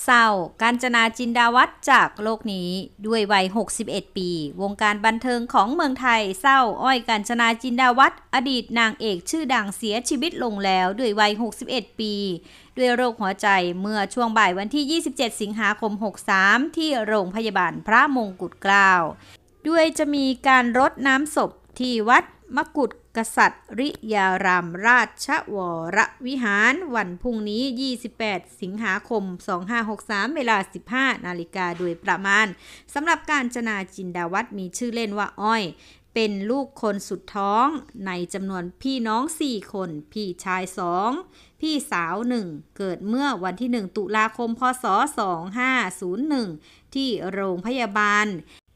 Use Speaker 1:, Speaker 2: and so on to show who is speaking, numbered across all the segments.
Speaker 1: เศร้ากาญจนาจินดาวัฒน์จากโลกนี้ด้วยวัย61ปีวงการบันเทิงของเมืองไทยเศร้าอ้อยกาญจนาจินดาวัฒน์อดีตนางเอกชื่อดังเสียชีวิตลงแล้วด้วยวัย61ปีด้วยโรคหัวใจเมื่อช่วงบ่ายวันที่27สิงหาคม63ที่โรงพยาบาลพระมงกุฎเกล้าด้วยจะมีการรดน้ำศพที่วัดมกุฎกษัตริยารามราชวรวิหารวันพรุ่งนี้28สิงหาคม2563เวลา 15 นาฬิกาโดยประมาณสำหรับกาญจนาจินดาวัฒน์มีชื่อเล่นว่าอ้อยเป็นลูกคนสุดท้องในจำนวนพี่น้อง4คนพี่ชาย2พี่สาว1เกิดเมื่อวันที่1ตุลาคมพศ2501ที่โรงพยาบาล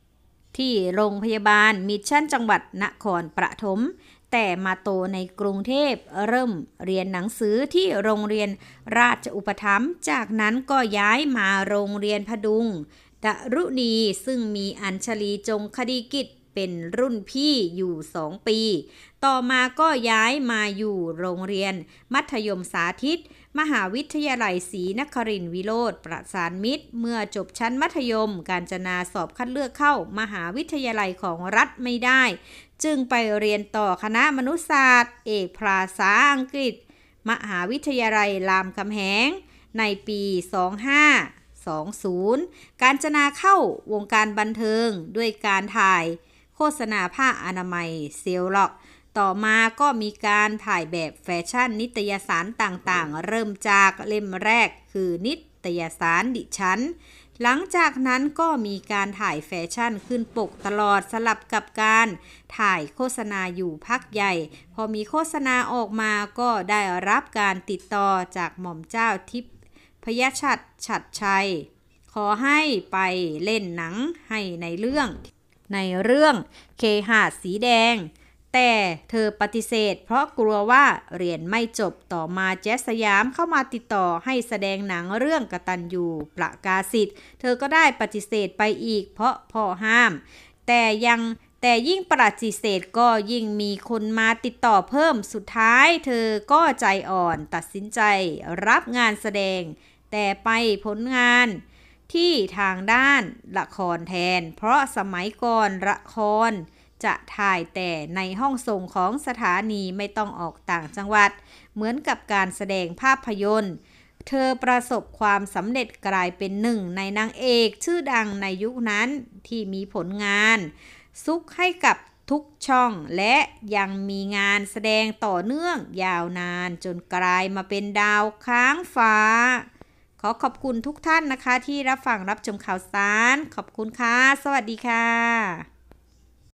Speaker 1: มิชชั่นจังหวัดนครปฐมแต่มาโตในกรุงเทพเริ่มเรียนหนังสือที่โรงเรียนราชอุปถัมภ์จากนั้นก็ย้ายมาโรงเรียนพดุงดรุณีซึ่งมีอัญชลีจงคดีกิจเป็นรุ่นพี่อยู่2ปีต่อมาก็ย้ายมาอยู่โรงเรียนมัธยมสาธิตมหาวิทยาลัยศรีนครินทร์วิโรธประสานมิตรเมื่อจบชั้นมัธยมกาญจนาสอบคัดเลือกเข้ามหาวิทยาลัยของรัฐไม่ได้จึงไปเรียนต่อคณะมนุษยศาสตร์เอกภาษาอังกฤษมหาวิทยาลัยรามคำแหงในปี2520กาญจนาเข้าวงการบันเทิงด้วยการถ่ายโฆษณาผ้าอนามัยเซลล็อกต่อมาก็มีการถ่ายแบบแฟชั่นนิตยสารต่างๆเริ่มจากเล่มแรกคือนิตยสารดิฉันหลังจากนั้นก็มีการถ่ายแฟชั่นขึ้นปกตลอดสลับกับการถ่ายโฆษณาอยู่พักใหญ่พอมีโฆษณาออกมาก็ได้รับการติดต่อจากหม่อมเจ้าทิพยชัดชัยขอให้ไปเล่นหนังให้ในเรื่องเคหะสีแดงแต่เธอปฏิเสธเพราะกลัวว่าเรียนไม่จบต่อมาแจ๊สสยามเข้ามาติดต่อให้แสดงหนังเรื่องกตัญญูประกาศิษย์เธอก็ได้ปฏิเสธไปอีกเพราะพ่อห้ามแต่ยิ่งปฏิเสธก็ยิ่งมีคนมาติดต่อเพิ่มสุดท้ายเธอก็ใจอ่อนตัดสินใจรับงานแสดงแต่ไปผลงานที่ทางด้านละครแทนเพราะสมัยก่อนละครจะถ่ายแต่ในห้องส่งของสถานีไม่ต้องออกต่างจังหวัดเหมือนกับการแสดงภาพยนตร์เธอประสบความสำเร็จกลายเป็นหนึ่งในนางเอกชื่อดังในยุคนั้นที่มีผลงานซุกให้กับทุกช่องและยังมีงานแสดงต่อเนื่องยาวนานจนกลายมาเป็นดาวค้างฟ้าขอขอบคุณทุกท่านนะคะที่รับฟังรับชมข่าวสารขอบคุณค่ะสวัสดีค่ะ